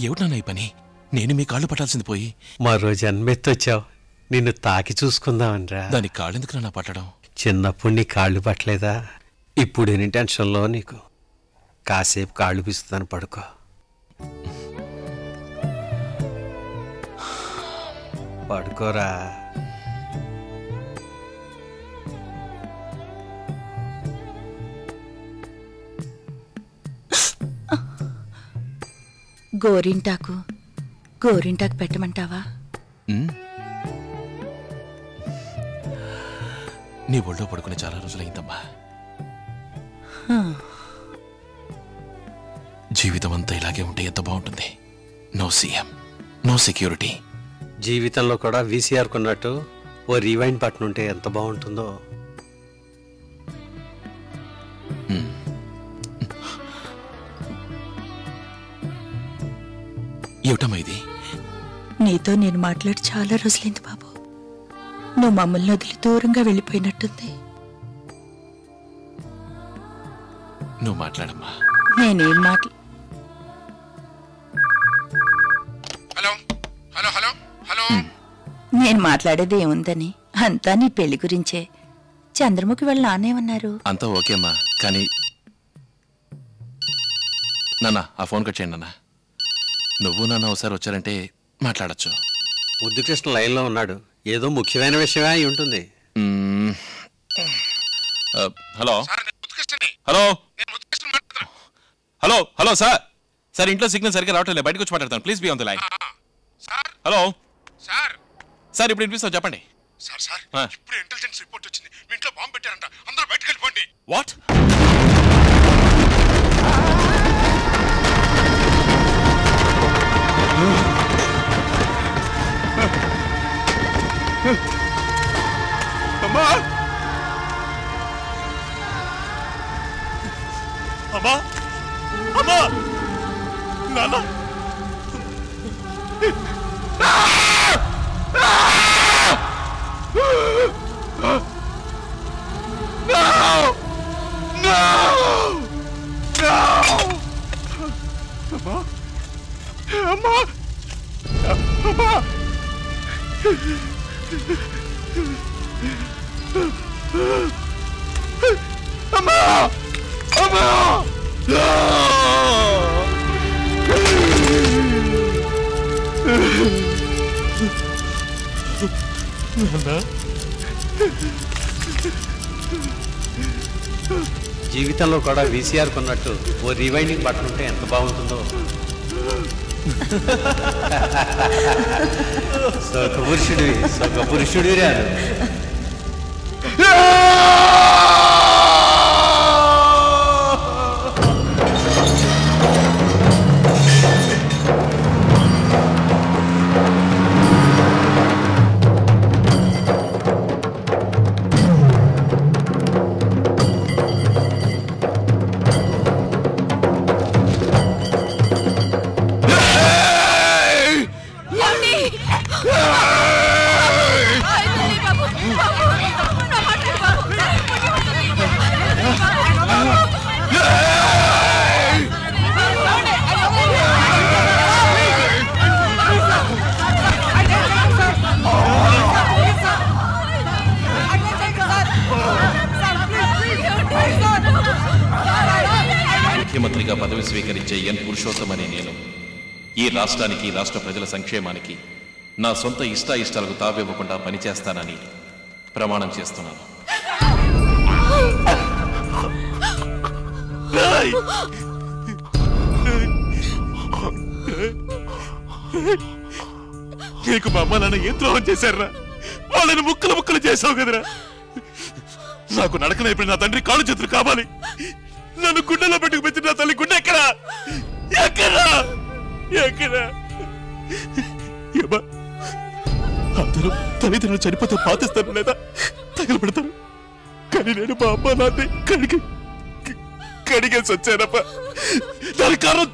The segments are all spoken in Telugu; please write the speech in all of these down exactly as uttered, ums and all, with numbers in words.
ఏమిటన్నా ఈ పని? నేను మీ కాళ్ళు పట్టాల్సింది పోయి మరో జన్మెత్తొచ్చావు, నిన్ను తాకి చూసుకుందామనిరా. దాని కాళ్ళెందుకు నా పట్టడం? చిన్నప్పుడు నీ కాళ్ళు పట్టలేదా? ఇప్పుడు ఎన్ని టెన్షన్లో నీకు. కాసేపు కాళ్ళు పిస్తుందని పడుకో. పడుకోరా. గోరింటాకు గోరింటాకు పెట్టమంటావా? నీ ఒళ్ళో పడుకునే చాలా రోజులైందమ్మా. జీవితం అంతా ఇలాగే ఉంటే ఎంత బాగుంటుంది. No CM, no security. జీవితంలో కూడా వీసీఆర్ కొన్నట్టు ఓ రీవైండ్ బటన్ ఉంటే ఎంత బాగుంటుందో. ఏమిటమ్మా ఇది? నీతో నేను మాట్లాడి చాలా రోజులైంది బాబు. నువ్వు మమ్మల్ని వదిలి దూరంగా వెళ్ళిపోయినట్టుంది. నువ్వు మాట్లాడమ్మా. నేనేం మాట్లా హలో హలో హలో హలో నేను మాట్లాడేది ఏముందని, అంతా నీ పెళ్లి గురించే. చంద్రముఖి వాళ్ళ నాన్నేమన్నారు? అంతా ఓకే అమ్మా, కానీ నాన్న ఆ ఫోన్ కట్ చేయండి నాన్న. నువ్వు నాన్న ఒకసారి వచ్చారంటే మాట్లాడచ్చు. ముద్దుకృష్ణ లైన్లో ఉన్నాడు, ఏదో ముఖ్యమైన విషయమే అయి ఉంటుంది. Hello hello hello hello sir sir ఇంట్లో సిగ్నల్ సరిగ్గా రావట్లేదు, బయటకు వచ్చి మాట్లాడతాను. Please be on the line. Hello sir sir ఇప్పుడు వినిపిస్తావు, చెప్పండి. సార్ సార్ ఇప్పుడు ఇంటెలిజెన్స్ రిపోర్ట్ వచ్చింది, మీ ఇంట్లో బాంబు పెట్టారంట, అందరూ బయటకు వెళ్ళిపోండి. వాట్? అమ్మా అమ్మా అమ్మా నాన్న అమ్మా అమ్మా అమ్మా అమ్మా జీవితంలో కూడా వీసీఆర్ కొన్నట్టు ఓ రివైండింగ్ బటన్ ఉంటే ఎంత బాగుంటుందో. సొగ పురుషుడివి సొగ పురుషుడివి రాదు. ముఖ్యమంత్రిగా పదవి స్వీకరించే ఎన్ పురుషోత్తం అనే నేను ఈ రాష్ట్రానికి, రాష్ట్ర ప్రజల సంక్షేమానికి నా సొంత ఇష్టాయిష్టాలకు తావివ్వకుండా పనిచేస్తానని ప్రమాణం చేస్తున్నాను. నీకు మా అమ్మ నాన్న ఏం ద్రోహం చేశారా? వాళ్ళని ముక్కలు ముక్కలు చేసావు కదరా. నాకు నడకనైపోయిన నా తండ్రి కాళ్ళు చేతులు కావాలి. నన్ను గుండెలో పెట్టుకు పెట్టి నా తల్లి గుండె ఎక్కడా ఎక్కడా ఎక్కడా అందరూ తల్లిదండ్రులు చనిపోతే పాతిస్తారు లేదా తగలబెడతారు, కానీ నేను మా అమ్మ నాన్నే కడిగి కడిగేసి వచ్చానప్ప. దాని కారణం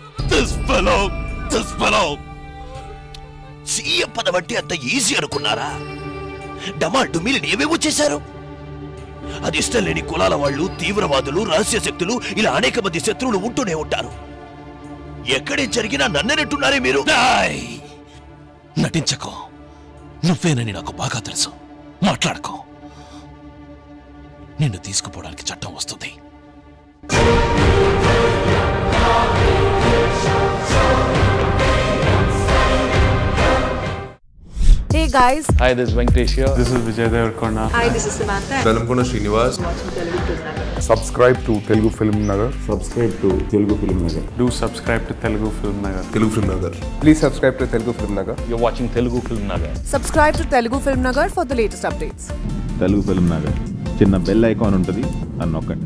సీఎం పదం అంటే అంత ఈజీ అనుకున్నారా? డమాల్ డుమిలిని ఏమేమో చేశారు. అది ఇష్టం లేని కులాల వాళ్ళు, తీవ్రవాదులు, రహస్య శక్తులు, ఇలా అనేక మంది శత్రువులు ఉంటూనే ఉంటారు. ఎక్కడే జరిగినా నన్నెనట్టున్నారే మీరు. నటించకో, నువ్వేనని నాకు బాగా తెలుసు. మాట్లాడకో. నిన్ను తీసుకుపోవడానికి చట్టం వస్తుంది. Hey guys. Hi, this is Venkatesh here. This is Vijay Devarkonda. Hi, this is Samantha. Velamkonda Srinivas. Subscribe to Telugu Film Nagar. Subscribe to Telugu Film Nagar. Do subscribe to Telugu Film Nagar. Telugu Film Nagar. Please subscribe to Telugu Film Nagar. You're watching Telugu Film Nagar. Subscribe to Telugu Film Nagar for the latest updates. Telugu Film Nagar. చిన్న బెల్ ఐకాన్ ఉంటుంది, అన్నొక్కండి.